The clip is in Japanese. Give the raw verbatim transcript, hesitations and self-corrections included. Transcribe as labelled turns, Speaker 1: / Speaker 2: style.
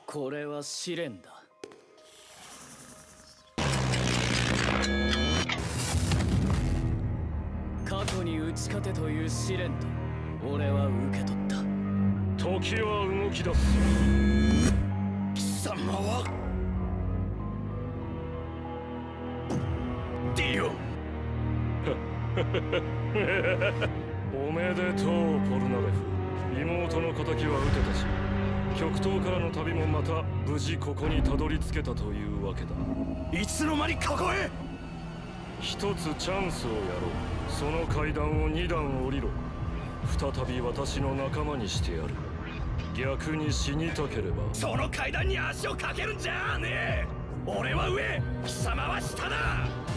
Speaker 1: これは試練だ。過去に打ち勝てという試練と俺は受け取った。
Speaker 2: 時は動き出す。
Speaker 3: 貴様はディオ。
Speaker 2: おめでとうポルナレフ。妹の敵は討てたし、極東からの旅もまた無事ここにたどり着けたというわけだ。
Speaker 3: いつの間にここへ。
Speaker 2: 一つチャンスをやろう。その階段を二段降りろ。再び私の仲間にしてやる。逆に死にたければ
Speaker 3: その階段に足をかけるんじゃねえ。俺は上、貴様は下だ。